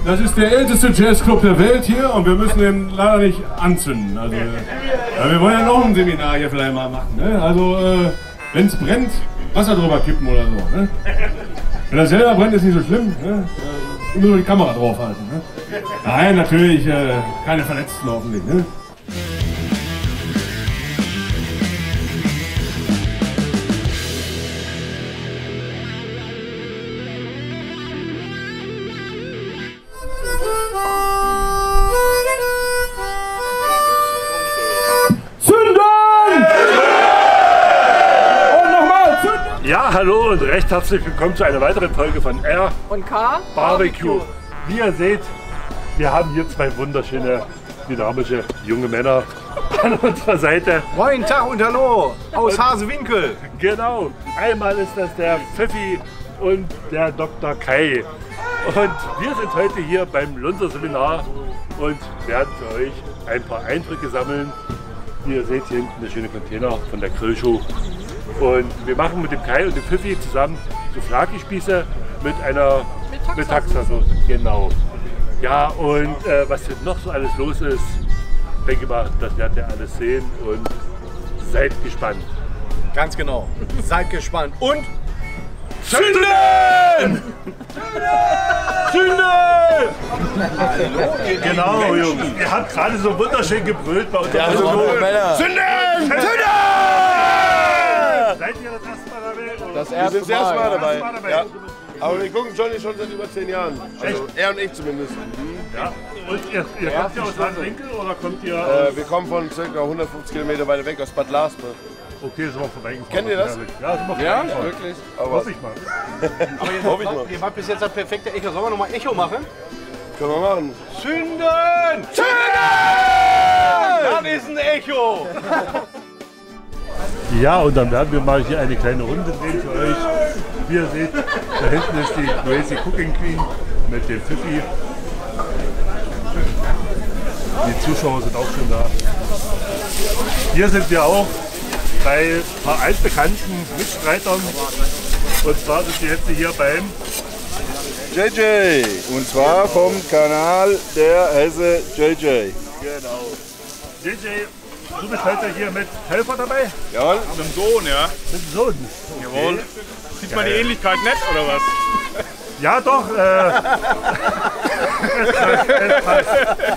das ist der älteste Jazzclub der Welt hier und wir müssen den leider nicht anzünden. Also, ja, wir wollen ja noch ein Seminar hier vielleicht mal machen. Ne? Also, wenn es brennt, Wasser drüber kippen oder so. Ne? Wenn das selber brennt, ist nicht so schlimm. Ne? Immer nur die Kamera draufhalten. Ne? Nein, natürlich keine Verletzten hoffentlich. Ne? Ja, hallo und recht herzlich willkommen zu einer weiteren Folge von R und K Barbecue. Wie ihr seht, wir haben hier zwei wunderschöne, dynamische junge Männer an unserer Seite. Moin, Tag und Hallo aus Hasewinkel. Genau, einmal ist das der Pfiffi und der Dr. Kai. Und wir sind heute hier beim Lunzer-Seminar und werden für euch ein paar Eindrücke sammeln. Wie ihr seht, hier hinten der schöne Container von der Grillshow. Und wir machen mit dem Kai und dem Pfiffi zusammen so Flaki-Spieße mit Taxasoße. Genau. Ja, und was hier noch so alles los ist, denke mal, das werdet ihr alles sehen und seid gespannt. Ganz genau. Seid gespannt. Und zünden! Zünden! Genau, Jungs. Ihr habt gerade so wunderschön gebrüllt bei uns. Ja, so zünden! Zünden! Seid ihr das erste Mal dabei? Das erste Mal dabei. Ja. Aber wir gucken Johnny schon seit über 10 Jahren. Also er und ich zumindest. Ja. Und ihr kommt ja aus Landwinkel oder kommt ihr Wir kommen von ca. 150 Kilometer weiter weg aus Bad Laspe. Okay, sind wir vorbeigefahren. Kennt ihr das? Ja, sind wir vorbeigefahren. Wirklich? Hoffe ich mal. Aber ihr wart bis jetzt ein perfekter Echo. Sollen wir nochmal Echo machen? Können wir machen. Zünden! Zünden! Das ist ein Echo! Ja, und dann werden wir mal hier eine kleine Runde drehen für euch. Wie ihr seht, da hinten ist die Crazy Cooking Queen mit dem Pfiffi. Die Zuschauer sind auch schon da. Hier sind wir auch bei ein paar altbekannten Mitstreitern. Und zwar sind wir jetzt hier beim JJ. Und zwar vom Kanal der Hesse JJ. Genau. JJ, du bist heute hier mit Helfer dabei? Jawohl. Mit dem Sohn, ja? Mit dem Sohn. Jawohl. Sieht man die Ähnlichkeit nicht, oder was? Ja doch. Es passt.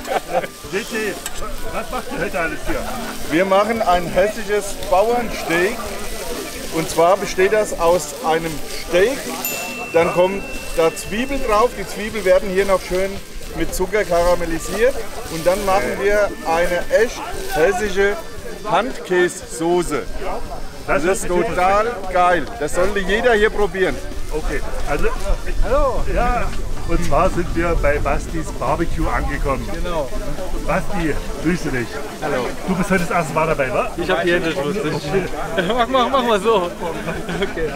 JJ, was macht ihr heute alles hier? Wir machen ein hessisches Bauernsteak. Und zwar besteht das aus einem Steak. Dann kommt da Zwiebel drauf. Die Zwiebeln werden hier noch schön mit Zucker karamellisiert. Und dann machen wir eine echt hessische Handkässoße. Das ist total geil. Das sollte jeder hier probieren. Okay, also hallo. Ja, und zwar sind wir bei Bastis Barbecue angekommen. Genau. Basti, grüße dich. Hallo. Du bist heute das erste Mal dabei, wa? Ich hab die Hände schmutzig. Mach mal so. Okay.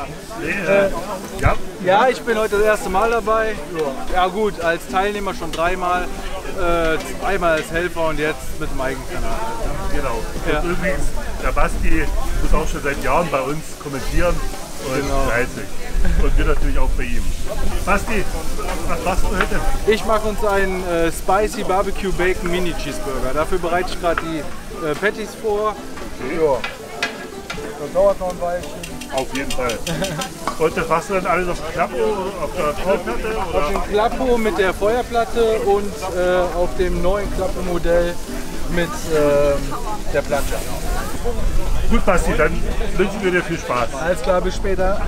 Ja. Ja, ich bin heute das erste Mal dabei. Ja gut, als Teilnehmer schon dreimal. Einmal als Helfer und jetzt mit dem eigenen Kanal. Genau. Ja. Und übrigens, der Basti muss auch schon seit Jahren bei uns kommentieren und fleißig. Und wir natürlich auch bei ihm. Basti, was machst du heute? Ich mache uns einen Spicy Barbecue Bacon Mini Cheeseburger. Dafür bereite ich gerade die Patties vor. Okay. Ja. Das dauert noch ein Weilchen. Auf jeden Fall. Und das machst du dann alles auf der Klappe, auf der Grillplatte? Auf dem Klappo mit der Feuerplatte und auf dem neuen Klappo-Modell mit der Platte. Gut, Basti, dann wünschen wir dir viel Spaß. Alles klar, bis später.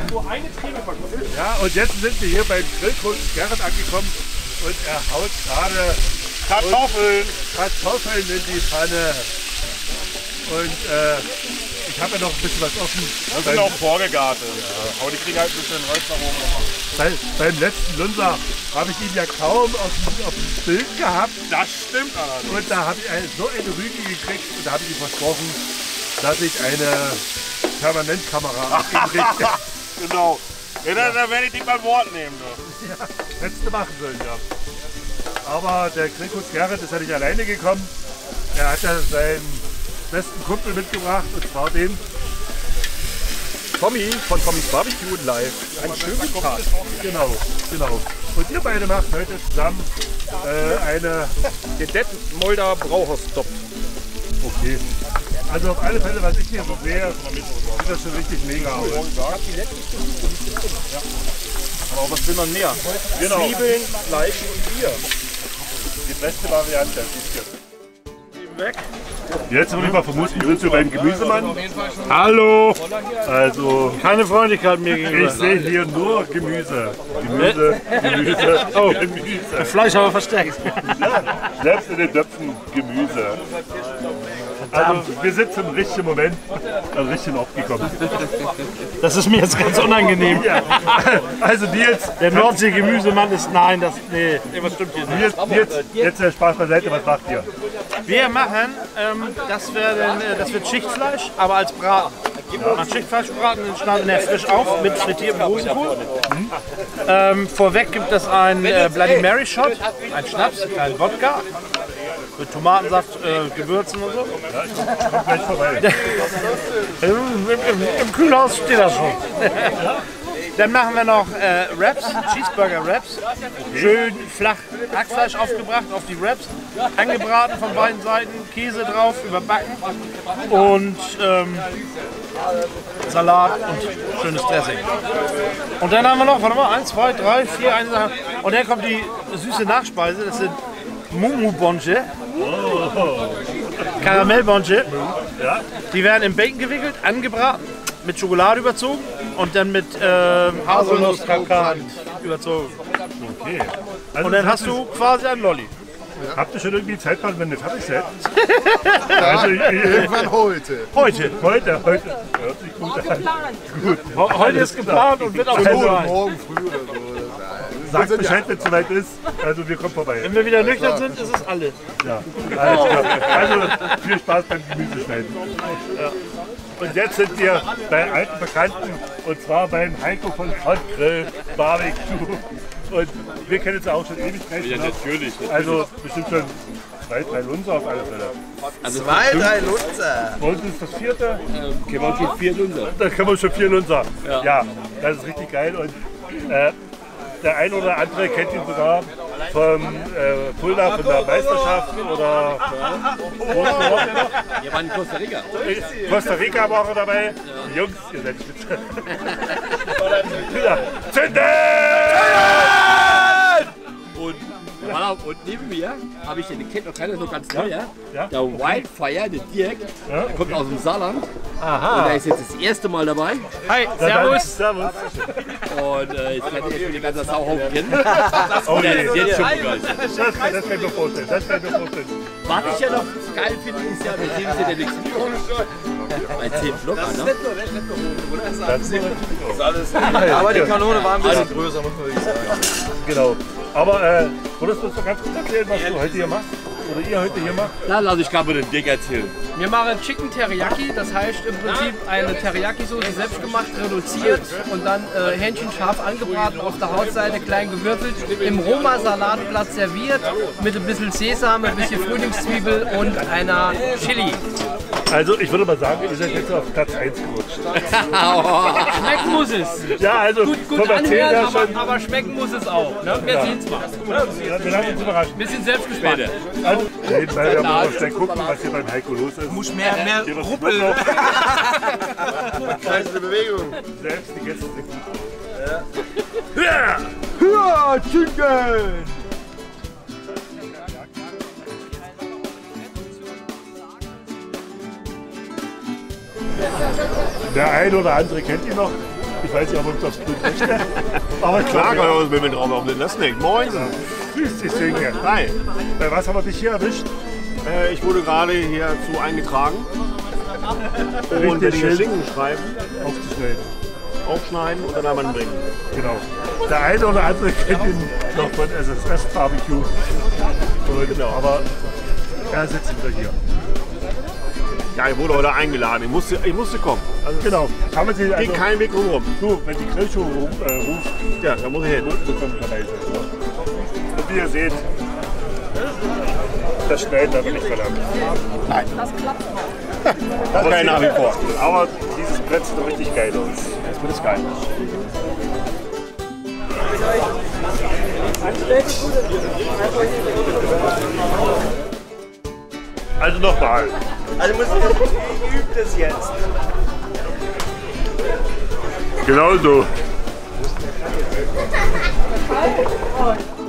Ja, und jetzt sind wir hier beim Grillkunst Gerrit angekommen und er haut gerade Kartoffeln in die Pfanne. Und ich habe ja noch ein bisschen was offen. Das sind auch vorgegartet. Ja. Aber die kriegen halt ein bisschen Holz nach oben. Beim letzten Lunzer habe ich ihn ja kaum auf dem Bild gehabt. Das stimmt allerdings. Und da habe ich so eine Rüge gekriegt und da habe ich ihm versprochen, dass ich eine Permanentkamera einrichte. Genau. Ja, da werde ich dich beim Wort nehmen. Du. Ja, hättest du machen sollen, ja. Aber der Grillkunst Gerrit ist ja nicht alleine gekommen. Er hat ja seinen besten Kumpel mitgebracht, und zwar den Tommy von Tommys Barbecue live. Einen schönen Tag. Genau, genau. Und ihr beide macht heute zusammen eine... Den Detmolder Brauhaus-Stop. Okay. Also auf alle Fälle, was ich hier so sehe, sieht das schon richtig mega aus. Aber was will man mehr? Genau. Zwiebeln, Fleisch und Bier. Die beste Variante. Weg. Jetzt würde ich mal vermuten, sind wir beim Gemüsemann. Hallo! Also, Keine Freundlichkeit mir gegenüber. ich sehe hier nur Gemüse. Gemüse. Oh, Gemüse. Fleisch aber verstärkt. Ja, selbst in den Töpfen Gemüse. Also, wir sind zum richtigen Moment, also richtig aufgekommen. Das ist mir jetzt ganz unangenehm. Ja. Also Nils, Der Nordsee-Gemüsemann ist, nein, das, nee, was stimmt hier nicht. Nils, jetzt der Spaß beiseite, was macht ihr? Wir machen, das wird Schichtfleisch, aber als Braten. Man Schichtfleisch braten, den schneiden wir frisch auf mit frittiertem Rosenkohl. Vorweg gibt es einen Bloody Mary Shot, ein Schnaps, ein Wodka. Mit Tomatensaft, Gewürzen und so. Ja, ich komm gleich vorbei. Im Kühlhaus steht das schon. Dann machen wir noch Wraps, Cheeseburger Wraps. Schön flach Hackfleisch aufgebracht auf die Wraps. Angebraten von beiden Seiten, Käse drauf, überbacken. Und Salat und schönes Dressing. Und dann haben wir noch, warte mal, 1, 2, 3, 4, 1, und dann kommt die süße Nachspeise. Das sind Mumu-Bonche. Karamellbonche. Die werden in Bacon gewickelt, angebraten, mit Schokolade überzogen und dann mit Haselnuss-Kakao überzogen. Okay. Also Und dann hast du quasi ein Lolli. Habt ihr schon irgendwie Zeit, wenn ihr fertig seid? Also, Irgendwann heute. Heute. heute. Hört sich gut an. Gut. Heute ist geplant und wird auch so sein. Morgen früh oder so. Sagt Bescheid, wenn es soweit ist. Also wir kommen vorbei. Wenn wir wieder nüchtern sind, ist es alle. Ja. Alles klar. Also viel Spaß beim Gemüseschneiden. Und jetzt sind wir bei alten Bekannten, und zwar beim Heiko von Frontgrill Barbecue. Und wir kennen uns auch schon Ewigkeiten. Ja, natürlich. Also bestimmt schon 2, 3 Lunzer auf alle Fälle. Also 2, 3 Lunzer. Bei uns ist das 4. okay, man geht 4 Lunzer. Da können wir schon 4 Lunzer. Ja, das ist richtig geil. Und der ein oder andere kennt ihn sogar vom Fulda von der Meisterschaft oder wo ist der noch? Wir waren in Costa Rica. Costa Rica war er dabei. Die Jungs, ihr seid spitze. Ja. Zünden! Und neben mir habe ich den, kennt noch keiner, so ganz neu, Ja. der Wildfire, der Dirk, der kommt aus dem Saarland. Und der ist jetzt das erste Mal dabei. Hi, Servus. Servus. Und ich kann jetzt den ganzen Sauhaufen kennen. Oh, Der ist jetzt schon begeistert. das kann ich mir vorstellen. Was ich ja noch geil finde, ist ja, wir sehen uns ja der nächste Video. Bei 10 Block, ne? Aber die Kanone war ein bisschen größer, muss man wirklich sagen. Genau. Aber würdest du uns doch ganz kurz erzählen, was du heute hier machst? Oder ihr heute hier macht? Da lasse ich gerade den Dick erzählen. Wir machen Chicken Teriyaki, das heißt im Prinzip eine Teriyaki-Soße selbst gemacht, reduziert und dann Hähnchen scharf angebraten, auf der Hautseite klein gewürfelt, im Roma-Salatblatt serviert, mit ein bisschen Sesam, ein bisschen Frühlingszwiebel und einer Chili. Also ich würde mal sagen, ihr seid jetzt auf Platz 1 gerutscht. Schmecken muss es. Ja, also Gut vom Erzählen her anhören, schon. aber schmecken muss es auch. Ne? Wir sehen es mal. Wir lassen uns überraschen. Wir sind selbst gespannt. Also, nebenbei werden wir mal schnell gucken, was hier beim Heiko los ist. Muss mehr Ruppel. Kleine Bewegung. Selbst die Gäste sind gut. Ja, Chicken! Der ein oder andere kennt ihn noch. Ich weiß nicht, ob das Blut möchte. Aber klar, Klar, wir mit drauf auf den Nesnik. Moin. grüß dich, Sönke. Hi. Bei was haben wir dich hier erwischt? Ich wurde gerade hierzu eingetragen. Und werde hier Schinken schreiben, Aufzuschneiden. aufschneiden und dann einmal bringen. Genau. Der eine oder andere kennt ihn noch von SSS Barbecue. Und, Genau. Aber er sitzt wieder hier. Ja, ich wurde heute eingeladen. Ich musste kommen. Also es Genau. Haben wir sie geht also, kein Weg rum. du, wenn die Grillshow ruft, Ja, da muss ich hin. bekommt dabei sein. Und wie ihr seht, das Schneiden da will ich verlangen. Das kann ich nach wie vor. Aber dieses Brett sieht doch richtig geil aus. Das wird geil. Also nochmal. Also muss ich übe das jetzt. Genau so.